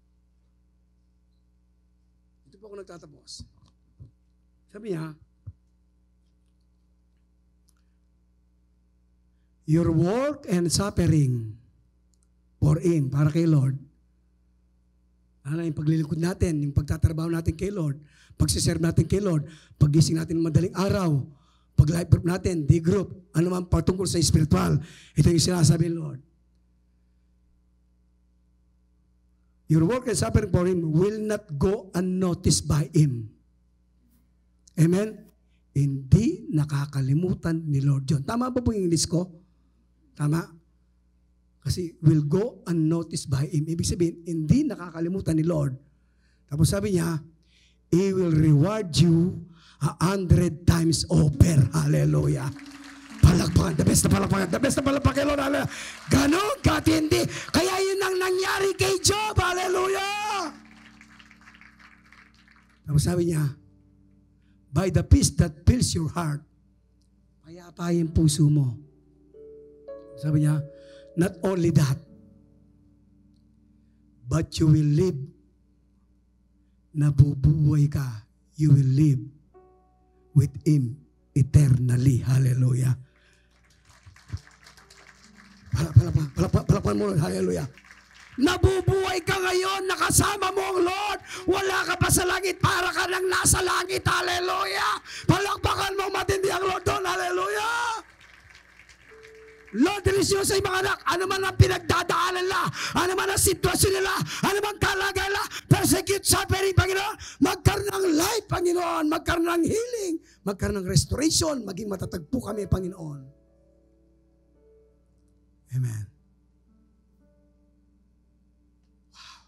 Dito po ako nagtatapos. Sabi niya, your work and suffering for Him, para kay Lord. Ano yung paglilingkod natin, yung pagtatrabaho natin kay Lord, pagsiserve natin kay Lord, paggising natin madaling araw, pag-life group natin, day group, ano man patungkol sa spiritual. Ito yung sinasabi ng Lord. Your work and suffering for Him will not go unnoticed by Him. Amen? Hindi nakakalimutan ni Lord John. Tama ba po yung English ko? Tama? Kasi will go unnoticed by Him. Ibig sabihin, hindi nakakalimutan ni Lord. Tapos sabi niya, He will reward you a hundred times over. Hallelujah. Palakpakan. The best na palakpakan. The best na palakpakan, Lord. Hallelujah. Ganon katindi. Kaya yun ang nangyari kay Job. Hallelujah. Tapos sabi niya, by the peace that fills your heart, payapa yung puso mo. Sabi niya, not only that, but you will live, nabubuhay ka, you will live with Him eternally. Hallelujah. Palakpan mo, hallelujah. Nabubuhay ka ngayon, nakasama mo ang Lord. Wala ka pa sa langit, para ka nang nasa langit. Hallelujah! Palakpakan mo matindi ang Lord doon. Hallelujah! Lord, delisyoso yung mga anak, ano man ang pinagdadaanan nila, ano man ang sitwasyon nila, ano man kalagayan nila, persecute, suffering, Panginoon, magkaroon ng life, Panginoon, magkaroon ng healing, magkaroon ng restoration, maging matatagpo kami, Panginoon. Amen. Wow.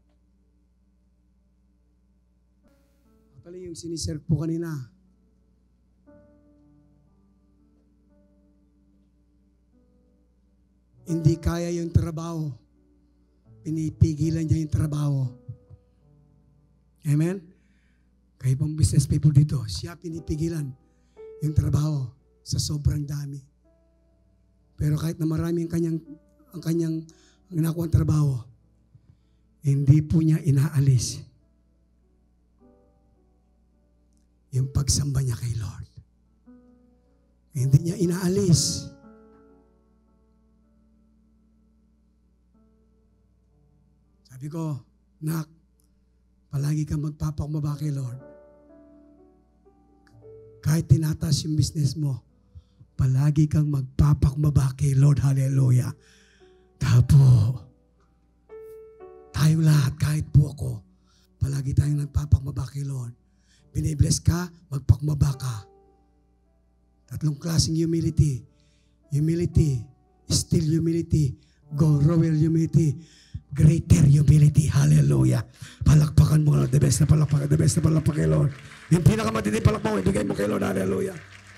Pala yung siniserve po kanina. Hindi kaya yung trabaho. Pinipigilan niya yung trabaho. Amen? Kayo pong business people dito, siya pinipigilan yung trabaho sa sobrang dami. Pero kahit na marami ang kanyang, ang kanyang ang nakuha ang trabaho, hindi po niya inaalis yung pagsamba niya kay Lord. Hindi niya inaalis. Sabi ko, Nak, palagi kang magpapakumbaba kay Lord. Kahit tinatas yung business mo, palagi kang magpapakumbaba kay Lord. Hallelujah. Tapo. Tayong lahat, kahit po ako, palagi tayong nagpapakumbaba kay Lord. Binibless ka, magpakumbaba ka. Tatlong klaseng humility. Humility, still humility, go royal humility, greater humility. Hallelujah. Palakpakan mo, Lord. The best na palakpakan. The best na palakpakan kay Lord. Yung pinakamatindi palakpakan mo, ibigay mo kay Lord. Hallelujah.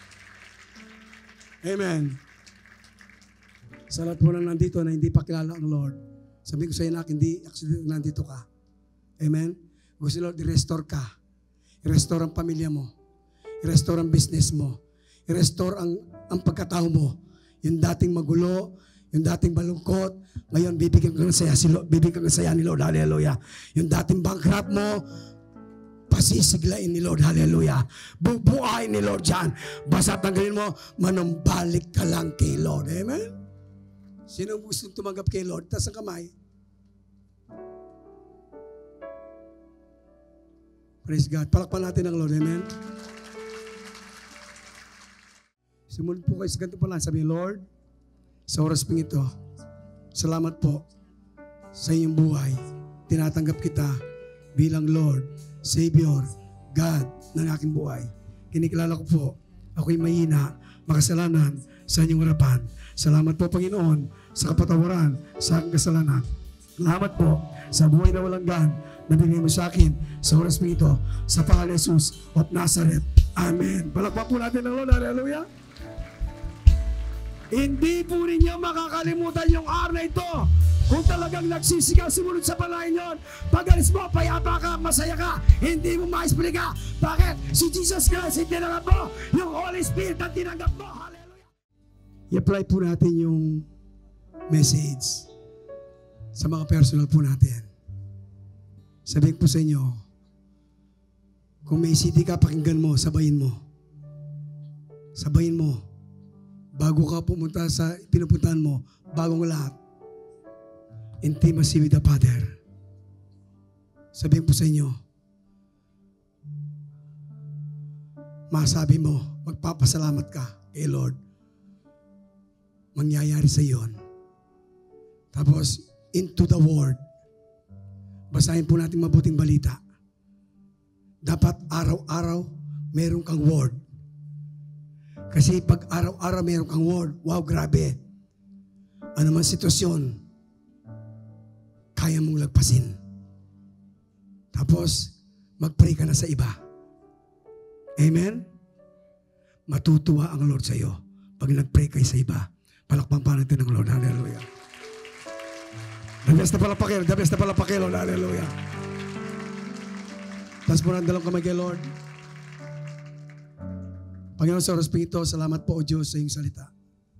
Amen. Sa lahat po na nandito na hindi pa kilala ang Lord, sabihin ko sa iyo, Nak, hindi accident nandito ka. Amen. Gusto Lord, i-restore ka. I-restore ang pamilya mo. I-restore ang business mo. I-restore ang, ang pagkatao mo. Yung dating magulo, yung dating balungkot, ngayon bibigyan ka ng saya, si Lord, bibigyan ka ng saya ni Lord, hallelujah. Yung dating bankrupt mo, pasisiglain ni Lord, hallelujah. Bubuhayin ni Lord dyan. Basta tanggalin mo, manumbalik ka lang kay Lord, amen? Sino gusto tumanggap kay Lord? Taas ang kamay. Praise God. Palakpan natin ang Lord, amen? Sumunod po kayo sa ganito pala, sabi, Lord, sa oras pong ito, salamat po sa iyong buhay. Tinatanggap kita bilang Lord, Savior, God ng aking buhay. Kinikilala ko po, ako'y mahina, makasalanan sa inyong harapan. Salamat po, Panginoon, sa kapatawaran sa aking kasalanan. Salamat po sa buhay na walang gan na binigay mo sa akin sa oras pong ito, sa pangalan ni Jesus of Nazareth. Amen. Palakpak po natin ang Lord. Hallelujah. Hindi po ninyo makakalimutan yung araw na ito. Kung talagang nagsisigaw, sumunod sa palayan yun. Pag alis mo, payapa ka, masaya ka, hindi mo ma-explain. Bakit? Si Jesus Christ, hindi tinanggap mo. Yung Holy Spirit ang tinanggap mo. Hallelujah. I-apply po natin yung message sa mga personal po natin. Sabihin po sa inyo, kung may C D ka, pakinggan mo, sabayin mo. Sabayin mo. Bago ka pumunta sa pinupuntahan mo, bagong lahat. Intimacy with the Father. Sabihin po sa inyo, masabi mo, magpapasalamat ka kay Lord. Mangyayari sa iyon. Tapos, into the Word. Basahin po natin mabuting balita. Dapat araw-araw, meron kang Word. Kasi pag araw-araw meron kang Word, wow, grabe. Ano man sitwasyon, kaya mong lagpasin. Tapos, mag-pray ka na sa iba. Amen? Matutuwa ang Lord sa iyo pag nag-pray kayo sa iba. Palakpang pa natin ang Lord. Hallelujah. The best na palapakil. The best na palapakil, Lord. Hallelujah. Tapos po ng dalawang kamay kay Lord. Panginoon, sa oras ito, salamat po, O Diyos, sa iyong salita.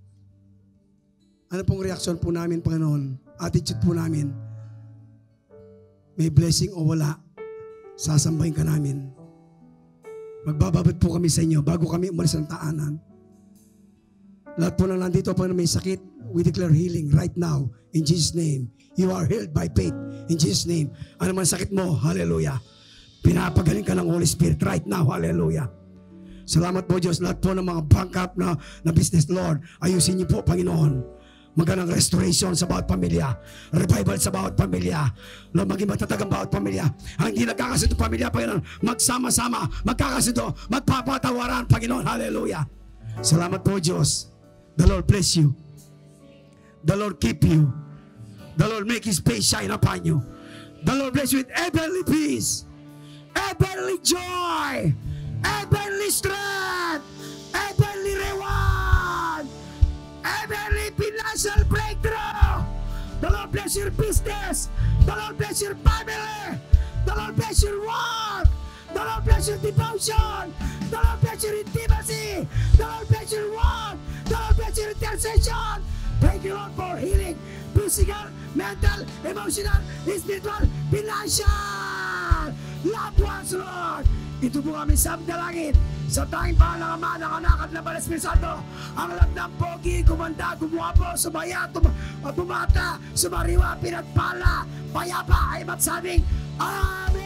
Ano pong reaksyon po namin, Panginoon? Attitude po namin. May blessing o wala, sasambahin ka namin. Magbababad po kami sa inyo bago kami umalis ng taanan. Lahat po na nandito, Panginoon, may sakit, we declare healing right now in Jesus' name. You are healed by faith in Jesus' name. Ano man sakit mo, hallelujah. Pinapagaling ka ng Holy Spirit right now, hallelujah. Salamat po Diyos, lahat po ng mga bankrupt na, na business, Lord, ayusin niyo po, Panginoon. Magandang restoration sa bawat pamilya, revival sa bawat pamilya, Lord, maging matatag ang bawat pamilya. Ang hindi nagkakasundo pamilya, Panginoon, magsama-sama, magkakasundo, magpapatawaran, Panginoon, hallelujah. Salamat po Diyos. The Lord bless you. The Lord keep you. The Lord make His face shine upon you. The Lord bless you with heavenly peace, heavenly joy, heavenly strength, heavenly reward, heavenly financial breakthrough. The Lord bless your business. The Lord bless your family. The Lord bless your work. The Lord bless your devotion. The Lord bless your intimacy. The Lord bless your word. The Lord bless your intercession. Thank you, Lord, for healing physical, mental, emotional, spiritual, financial, loved ones, Lord. Ito po kami sa dalangin sa tanging pangalan ng Ama, ng Anak at ng Banal na Espiritu Santo. Ang alam ng pogi, gumanda, gumuwapo, sumaya, tum bumata, sumariwa, pinagpala, payapa ay magsabing, Amen!